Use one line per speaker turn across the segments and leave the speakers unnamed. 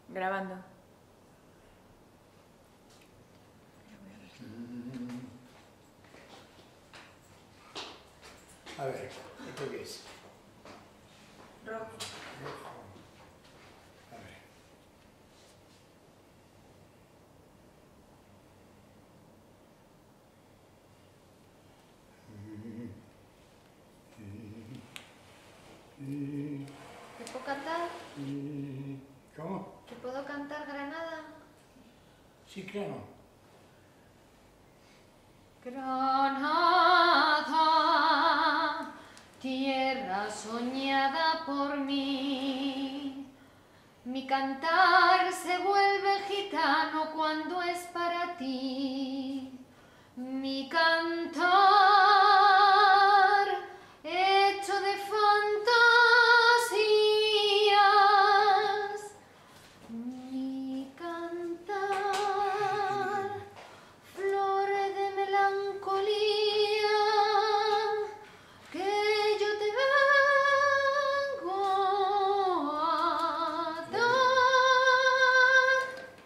Grabando.
A ver, ¿esto qué es?
Rojo.
Rojo. A ver.
¿Te puedo cantar?
¿Cómo?
¿Te puedo cantar Granada?
Sí, claro.
Granada, tierra soñada por mí, mi cantar se vuelve gitano cuando es para ti. Mi cantar hecho de fantasías, mi cantar flor de melancolía, que yo te vengo a dar.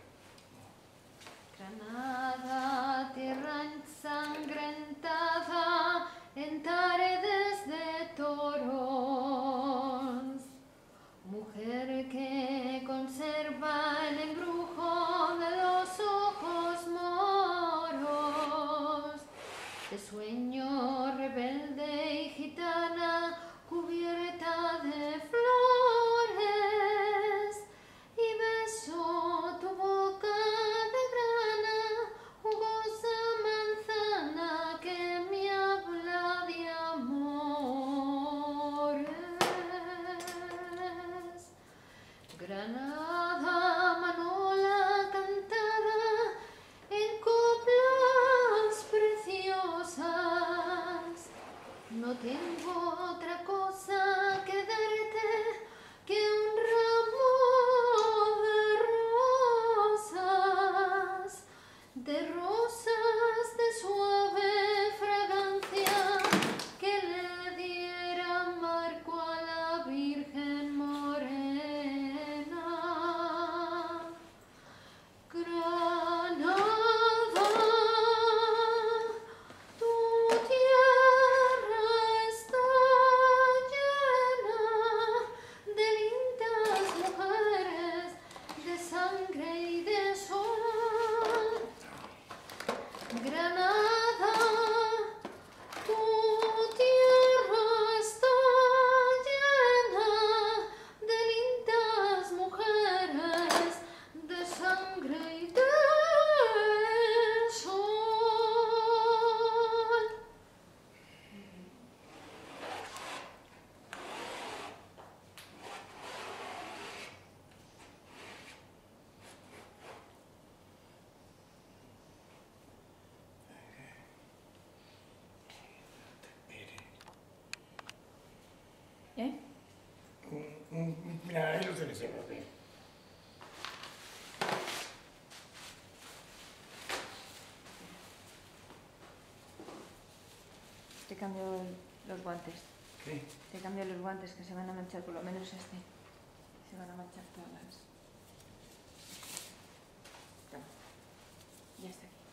Granada, tierra ensangrentada en taredes de toros, mujer que conserva el embrujo de los ojos moros, de sueño rebelde y gitana cubierta de flores, y beso tu boca de grana, jugosa manzana que me habla de amores. Granada, manola cantada en coplas preciosas, no tengo otra cosa que darte que un ramo de rosas de suave fragancia, que le diera marco a la Virgen morena. Granada, tu tierra está llena de lindas mujeres, de sangre y de sol. Granada, tu tierra está llena de lindas mujeres, de sangre y de sol.
¿Eh?
Mira, ahí lo tenés.
Te cambio los guantes.
¿Qué?
Te cambio los guantes que se van a manchar, por lo menos este. Se van a manchar todas las... Toma. Ya está aquí.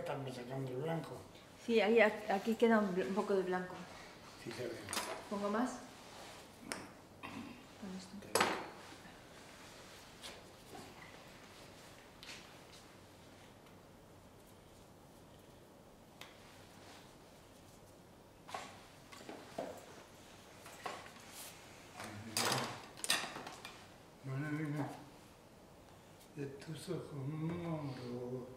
están sacando el blanco.
Sí, ahí, aquí queda un poco de blanco.
Sí se ve.
¿Pongo más? Con esto.
De tus ojos moro.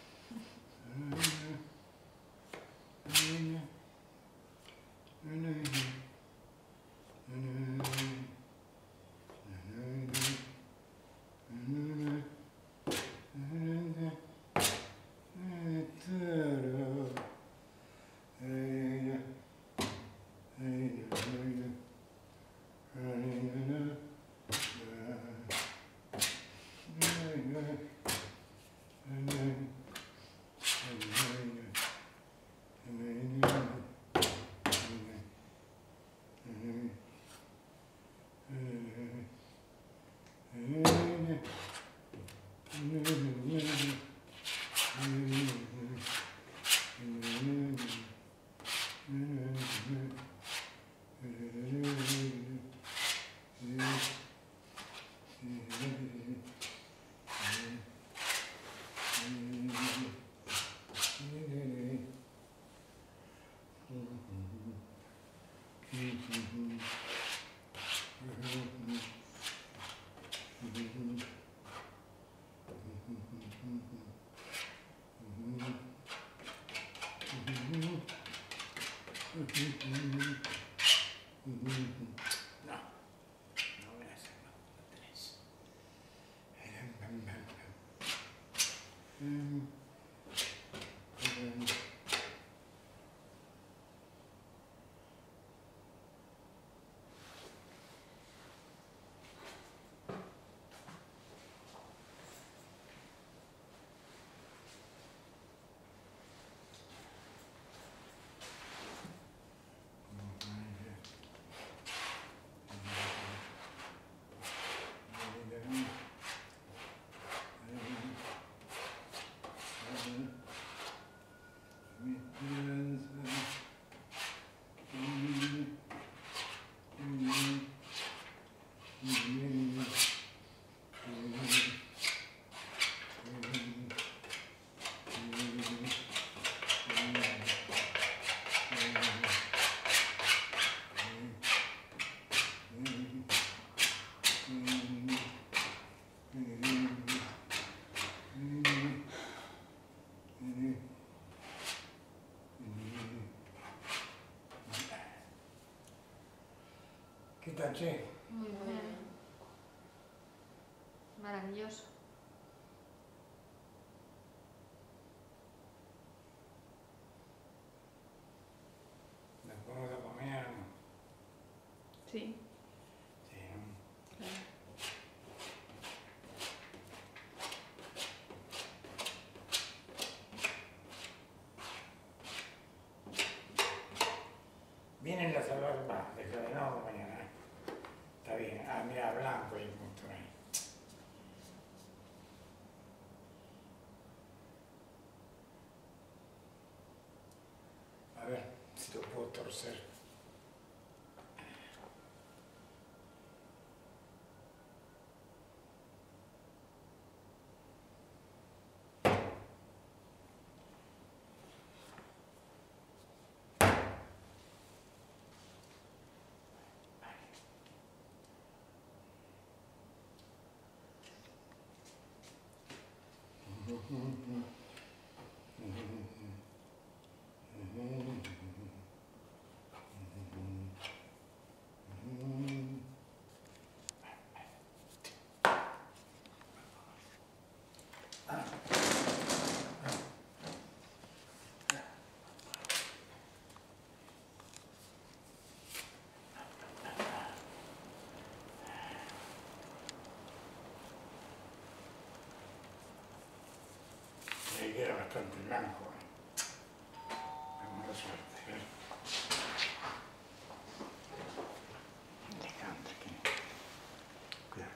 ¿Qué tal, che?
Muy bien. Maravilloso.
¿Nos vamos a comer?
Sí.
Sí, ¿no?
Claro.
Vienen las alarmas de no mañana. Está bien. Ah, mira, blanco y punto ahí. A ver si lo puedo torcer. Le queda bastante blanco. Mala suerte.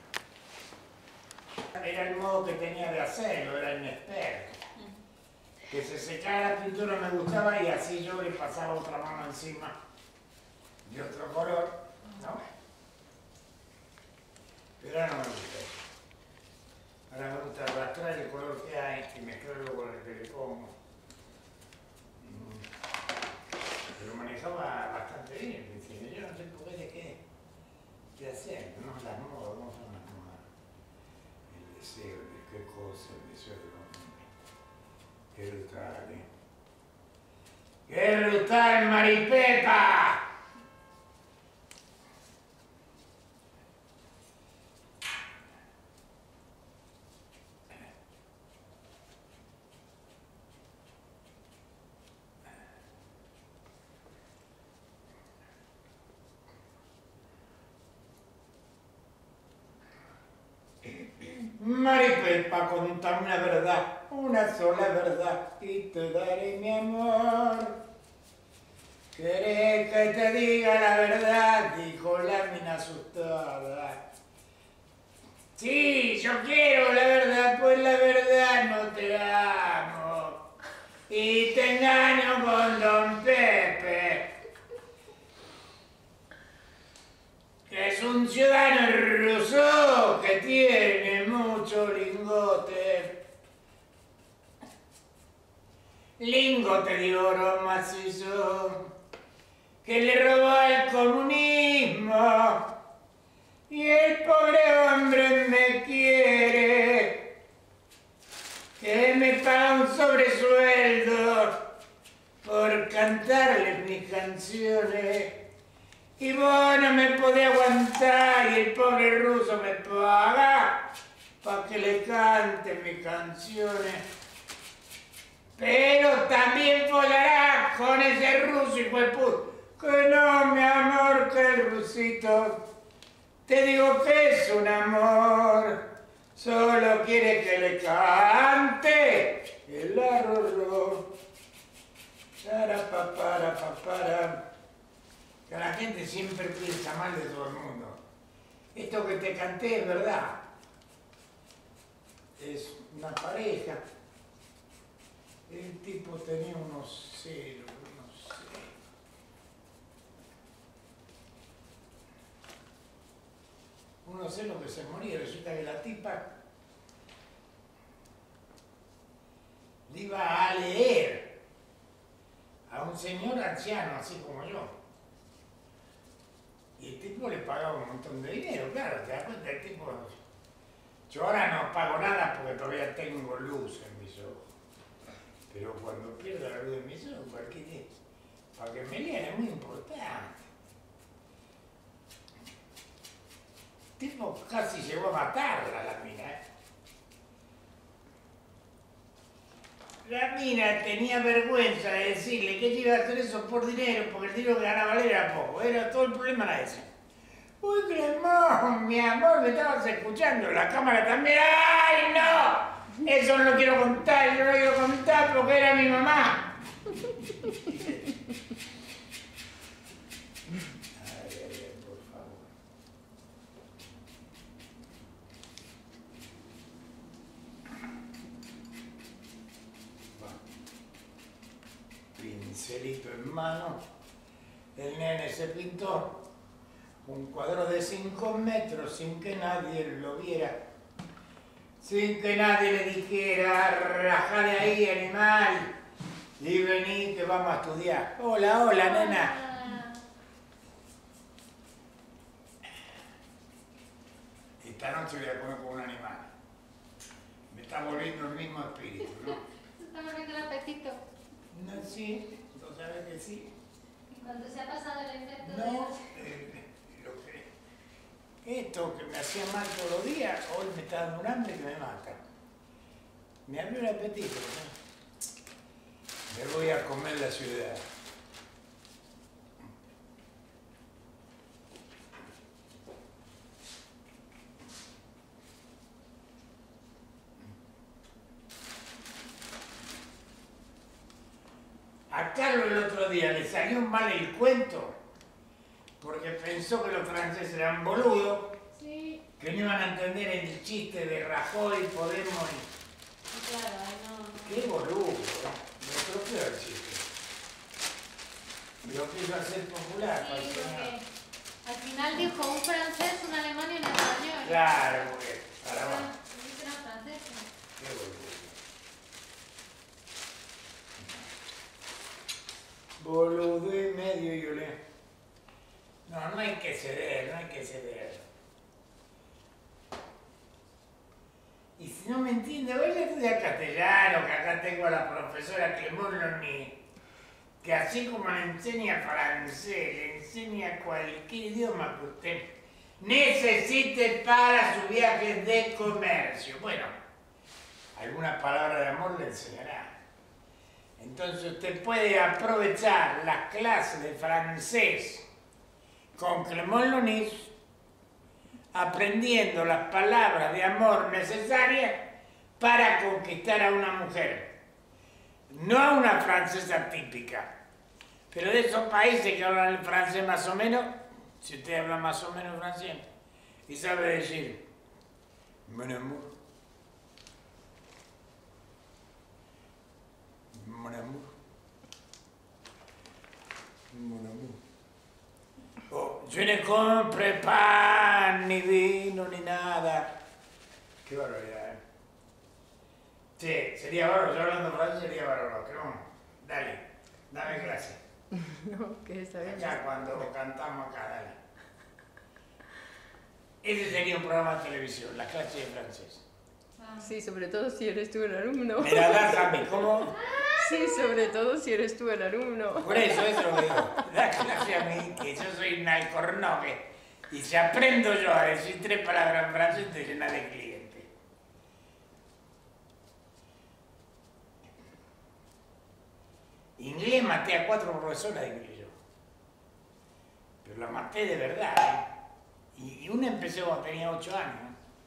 Cuidado. Era el modo que tenía de hacerlo, era inexperto. que se secara la pintura me gustaba y así yo le pasaba otra mano encima de otro color, ¿no? Pero ahora no me gusta eso. Ahora me gusta arrastrar el color que hay y mezclarlo con el que le pongo. Pero manejaba bastante bien, ¿viste? Yo no sé por qué qué hacer, no las modas, no son las modas. El deseo de qué cosa, el deseo de qué brutal, ¿eh? ¡Qué brutal, Maripepa! Maripepa, contame una verdad, una sola verdad, y te daré mi amor. ¿Querés que te diga la verdad? Dijo la mina asustada. Sí, yo quiero la verdad, pues la verdad no te amo. Y te engaño con Don Pepe, que es un ciudadano ruso que tiene mucho lingote. Lingote de oro macizo que le robó al comunismo. Y el pobre hombre me quiere, que me paga un sobresueldo por cantarle mis canciones. Y vos no me podés aguantar y el pobre ruso me paga para que le cante mis canciones. Pero también volará con ese ruso hijo de puta. Que no, mi amor, que el rusito, te digo que es un amor, solo quiere que le cante el arroyo. Para. Que la gente siempre piensa mal de todo el mundo. Esto que te canté es verdad. Es una pareja. El tipo tenía unos celos, unos celos que se moría. Resulta que la tipa le iba a leer a un señor anciano, así como yo. Y el tipo le pagaba un montón de dinero, claro, te das cuenta, el tipo... Yo ahora no pago nada porque todavía tengo luz en mis ojos. Pero cuando pierdo la luz en mis ojos, para que me lean es muy importante. El tipo casi llegó a matarla, la mina. La mina tenía vergüenza de decirle que ella iba a hacer eso por dinero, porque el dinero que ganaba él era poco. Todo el problema era ese. Uy, Cremón, mi amor, me estabas escuchando, la cámara también. ¡Ay, no! Eso no lo quiero contar, yo no lo quiero contar porque era mi mamá. Ay, por favor. Pincelito en mano, el nene se pintó un cuadro de 5 metros sin que nadie lo viera, sin que nadie le dijera, rajá de ahí, animal, y vení que vamos a estudiar. Hola, hola, nena. Esta noche voy a comer con un animal. Me está volviendo el mismo espíritu, ¿no?
Se está volviendo el apetito.
No, sí, ¿tú sabes que sí?
¿Y cuando se ha pasado el efecto
No, esto que me hacía mal todos los días, hoy me está dando un hambre que me mata. Me abrió el apetito, ¿no? Me voy a comer la ciudad. A Carlos el otro día le salió mal el cuento porque pensó que los franceses eran boludos,
Sí.
que no iban a entender el chiste de Rajoy, Podemos
Claro, no.
Qué boludo, me atrofió el chiste. Lo quiso hacer popular.
Sí, porque al final dijo un francés, un alemán y un español.
Claro, porque para abajo.
Eran franceses.
Qué boludo. Boludo y medio y olé. No, no hay que ceder, no hay que ceder. Y si no me entiende, voy a estudiar castellano, que acá tengo a la profesora Clemoloni, que así como le enseña francés, le enseña cualquier idioma que usted necesite para sus viajes de comercio. Bueno, alguna palabra de amor le enseñará. Entonces usted puede aprovechar las clases de francés con Clemoloni aprendiendo las palabras de amor necesarias para conquistar a una mujer. No a una francesa típica, pero de esos países que hablan el francés más o menos, si usted habla más o menos francés, y sabe decir, mon amour, mon amour, mon amour. Oh, yo no compre pan, ni vino, ni nada. Qué barbaridad, ¿eh? Sí, sería bárbaro, yo hablando francés sería bárbaro, pero bueno, dale, dame clase.
No, que está bien.
Acá cuando cantamos acá, dale. Ese sería un programa de televisión, la clase de francés.
Sí, sobre todo si eres tú el alumno.
Me la das a mí, ¿cómo?
Sí, sobre todo si eres tú el alumno.
Por eso lo digo. La clase a mí, que yo soy un alcornoque. Y si aprendo yo a decir 3 palabras en francés, te llena de clientes. Inglés maté a 4 profesoras de inglés yo. Pero la maté de verdad, ¿eh? Y una empecé cuando tenía 8 años.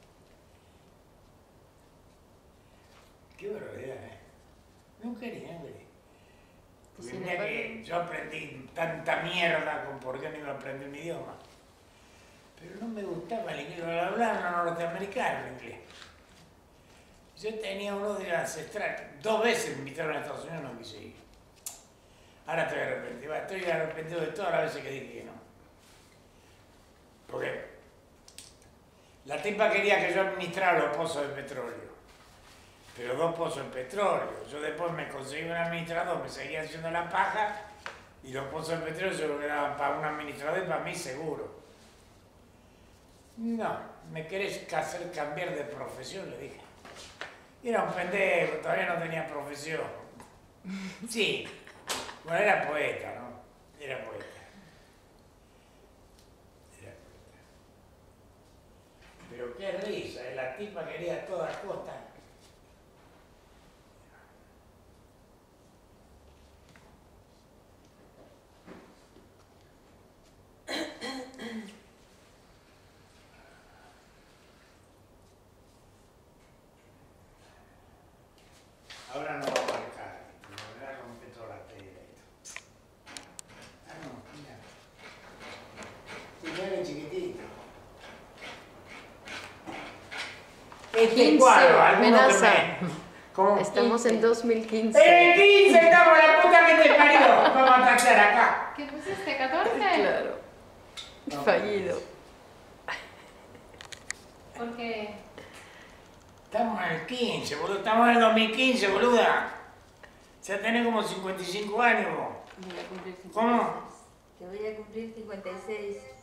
Qué barbaridad, ¿eh? No quería, no quería. Porque
Sin
mira
embargo,
que yo aprendí tanta mierda con por qué no iba a aprender un idioma. Pero no me gustaba el inglés, lo hablaban norteamericanos el inglés. Yo tenía uno de ancestral, 2 veces me invitaron a Estados Unidos, no quise ir. Ahora estoy arrepentido de todas las veces que dije que no. Porque la tipa quería que yo administrara los pozos de petróleo. Pero 2 pozos de petróleo. Yo después me conseguí un administrador, me seguía haciendo la paja y los pozos de petróleo se lo quedaban para un administrador y para mí seguro. No, me querés hacer cambiar de profesión, le dije. Era un pendejo, todavía no tenía profesión. Sí, bueno, era poeta, ¿no? Era poeta. Era poeta. Pero qué risa, la tipa quería a toda costa. Ahora no va a marcar, me voy a romper toda la tela esto. Ah, no, mira. Sí, ya es chiquitito. Este
15,
cuadro, alguno
amenaza.
que me... ¿Cómo?
Estamos en 2015.
¡En 15 estamos, la puta que te parió! Vamos a tachar acá.
¿Qué pusiste? ¿14?
Claro.
No,
Fallido.
Porque
Estamos en el 15, boludo. Estamos en el 2015, boluda. Ya tenés como 55 años, vos.
Voy a cumplir 56.
¿Cómo?
Que voy a cumplir 56.